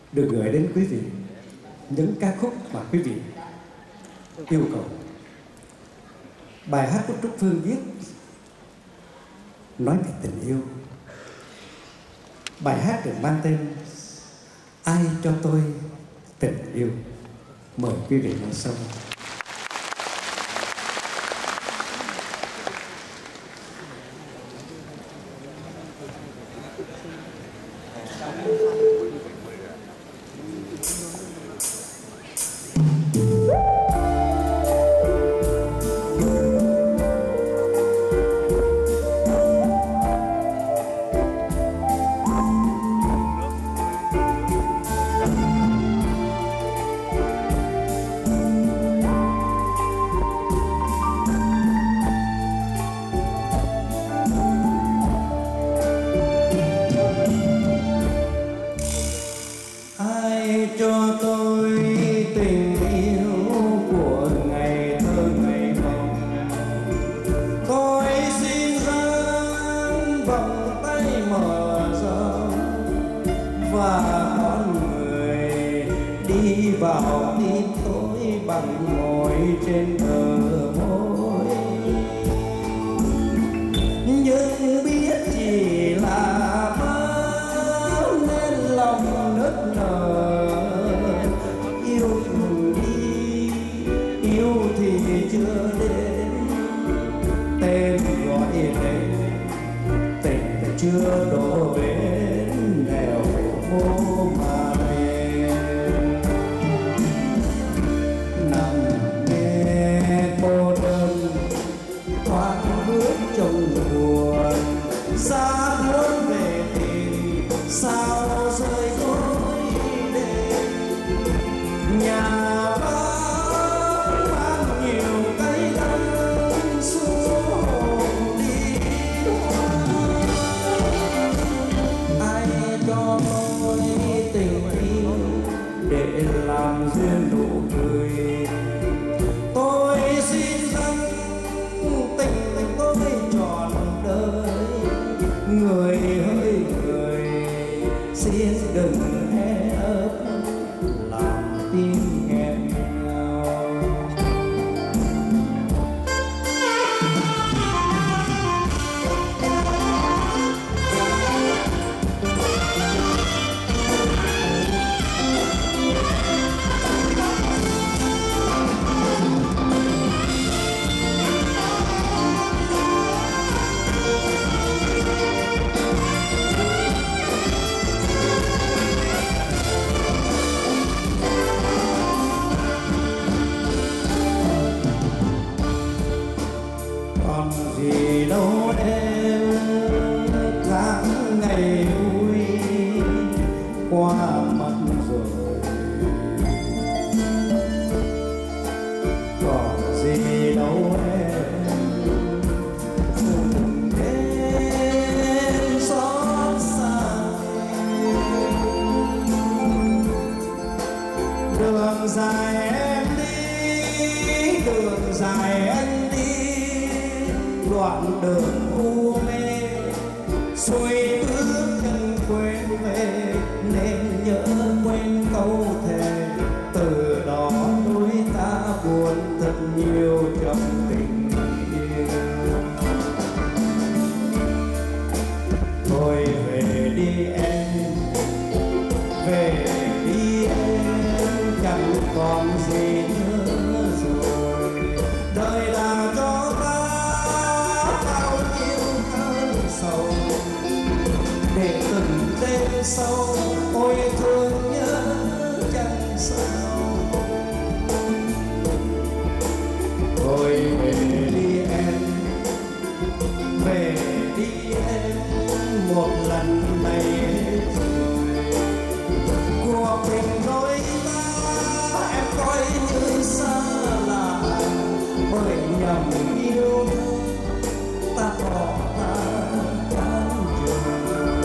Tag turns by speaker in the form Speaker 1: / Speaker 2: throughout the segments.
Speaker 1: được gửi đến quý vị những ca khúc mà quý vị yêu cầu. Bài hát của Trúc Phương viết nói về tình yêu. Bài hát được mang tên Ai cho tôi tình yêu. Mời quý vị nghe sau.
Speaker 2: Cho tôi tình yêu của ngày thơ ngày mộng, tôi xin dâng vòng tay mở rộng và con người đi vào tim tôi bằng môi trên bờ môi, nhưng biết chỉ là mơ nên lòng nức nở. Yêu thì chưa đến, tên gọi tên tình chưa đổ bến, nghèo khổ mà bên nằm nghe cô đơn thoáng bước trong buồn, xa muốn về tìm sao rơi khói đêm nhà. Để làm duyên nụ cười, tôi xin dâng tình tôi trọn đời. Người hỡi người, xin đừng e ấp làm tim nghẹn ngào. Còn gì đâu em tháng ngày vui qua mất rồi, còn gì đâu em từng đến xót xa. Đường dài em đi, đường dài anh đi, đoạn đường u mê xuôi bước chân quên về, nên nhớ quên câu thề. Từ đó đôi ta buồn thật nhiều trong tình yêu. Thôi về đi em, về đi em, chẳng còn gì nữa rồi. Đời là cho ta bao nhiêu cơn sầu, để từng đêm sâu ôi thương nhớ chẳng sao. Thôi về đi em, về đi em, một lần này hết rồi. Cuộc tình đôi ta em coi như xa lạ, bởi nhầm yêu ta bỏ ta tan trường.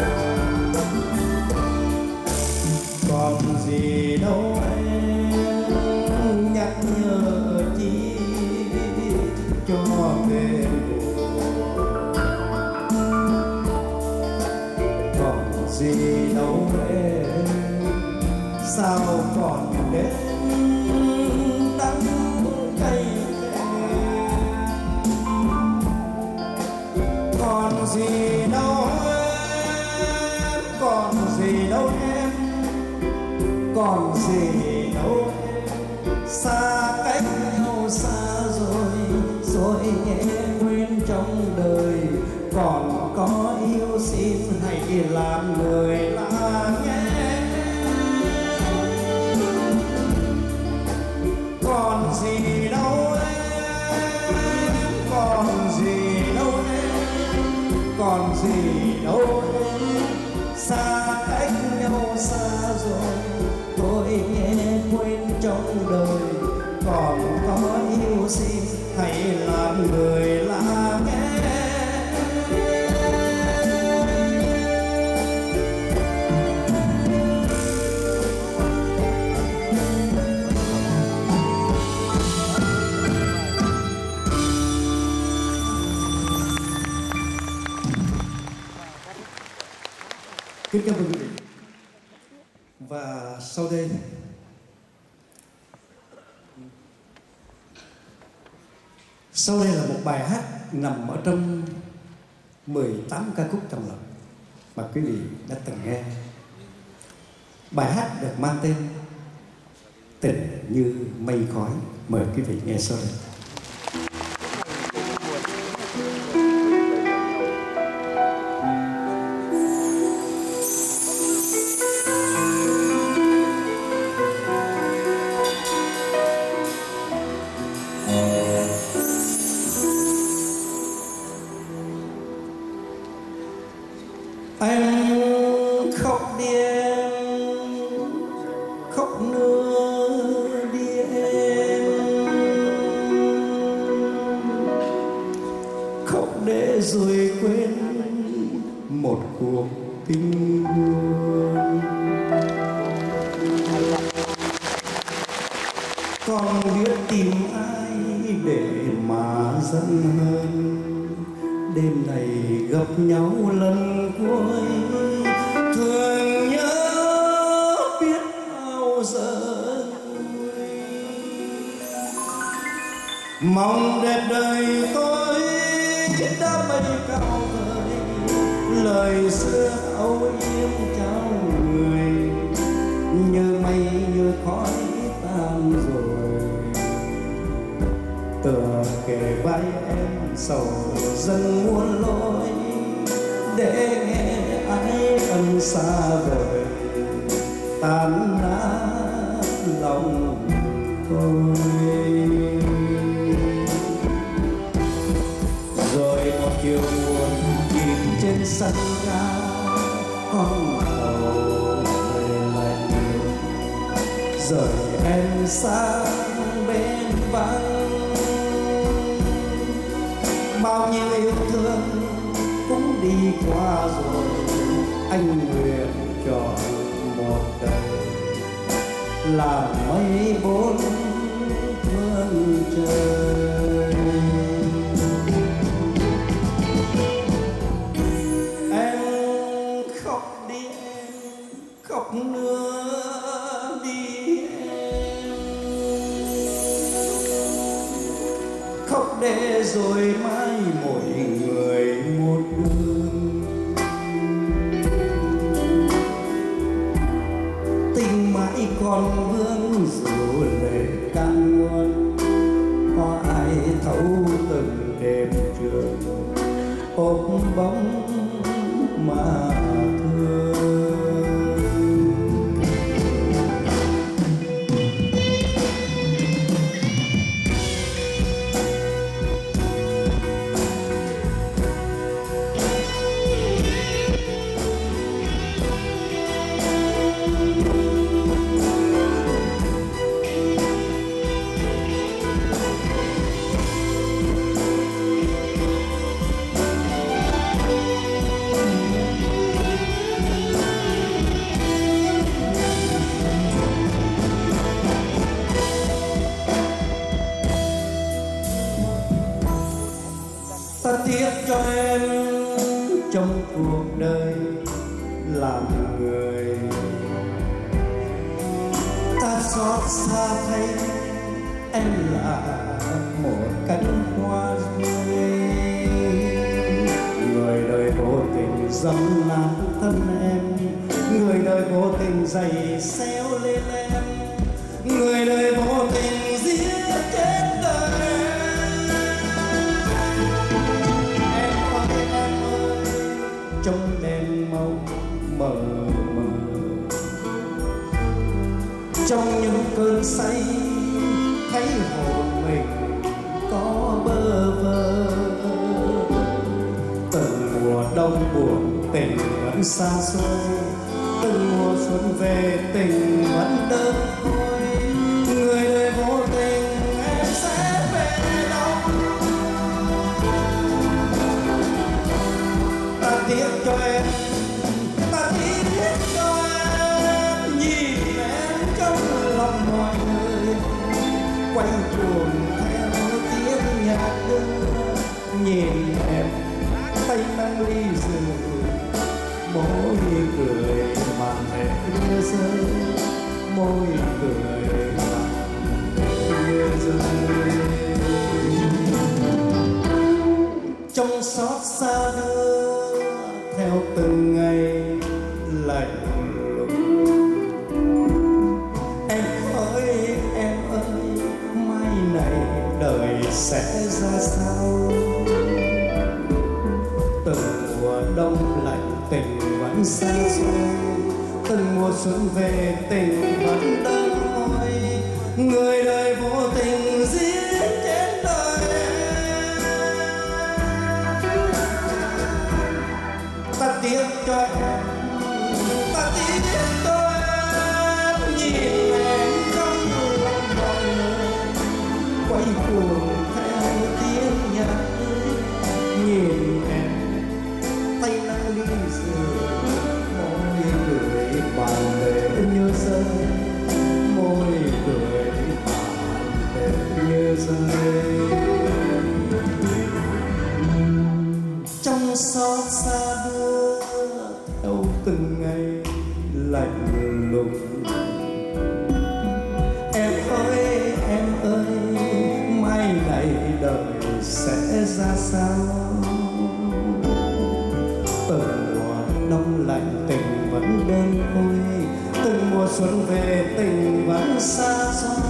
Speaker 2: Còn gì đâu em nhắc nhở chi cho về. Còn gì đâu em sao còn đến đắng cay còn gì đâu em, còn gì đâu em, còn gì đâu xa cách nhau xa rồi nhé quên trong đời còn có yêu xin hãy làm người lạ nhé. Còn gì đâu em, còn gì đâu em, còn gì đâu em, xa cách nhau xa rồi tôi nghe quên trong đời còn có yêu xin hãy làm người lạ nghe.
Speaker 1: Kính cảm ơn quý vị. Và sau đây là một bài hát nằm ở trong 18 ca khúc trong lòng mà quý vị đã từng nghe. Bài hát được mang tên Tình Như Mây Khói. Mời quý vị nghe sau đây.
Speaker 2: Anh khóc đi em, khóc nữa đi em, khóc để rồi quên một cuộc tình buồn. Con biết tìm ai để mà giận hơn, đêm này gặp nhau lần cuối thương nhớ biết bao giờ mong đẹp đời tôi đã bay cao vời lời xưa âu yếm trao người như mây như khói tan rồi tựa kề vai em sầu dâng muôn lối để nghe ai ân xa vời tan nát lòng tôi. Rồi một chiều buồn nhìn trên sân ga con tàu về lại nhiều rồi em sang bên vắng bao nhiêu yêu thương cũng đi qua rồi anh nguyện chọn một đời làm mây bốn phương trời. Em khóc đi em, khóc nữa đi em, khóc để rồi mai mỗi người một đường tình mãi còn vương dù lệ cạn nguồn có ai thấu từng đêm trường ôm bóng mà thương.
Speaker 1: xa thấy em là một cánh hoa rơi. Người đời vô tình dẫm nát thân em, người đời vô tình giày xéo lên em, người đời vô tình giết chết đời em. Em ơi, trong đèn màu mờ mờ, trong những cơn say thấy hồn mình có bơ vơ. Từng mùa đông buồn tình vẫn xa xôi, từng mùa xuân về tình vẫn đơn côi. Người đời vô tình em sẽ về đâu? Ta tiếc cho em, ta tiếc cho em, nhìn em trong lòng mọi người quay cuồng theo tiếng nhạc đưa. Nhìn em tay nâng ly rượu, môi cười màn lệ mưa rơi, môi cười màn mưa rơi. Trong xót xa đưa theo từng ngày lạnh lùng. Em ơi mai này đời sẽ ra sao? Từng mùa đông lạnh tình vẫn xa xôi, từng mùa xuân về tình vẫn đơn côi. Người đời vô tình giết chết đời em. Ta tiếc cho em, ta tiếc cho em, nhìn em trong lòng mọi người quay cuồng theo tiếng nhạc. Nhìn em tay nâng ly rượu, môi cười bàn về như rơi, môi cười bàn về như rơi. Trong xót xa đưa theo từng ngày lạnh lùng. Em ơi mai này đời sẽ ra sao? Từng mùa đông lạnh tình vẫn đơn côi, từng mùa xuân về tình vẫn xa xôi.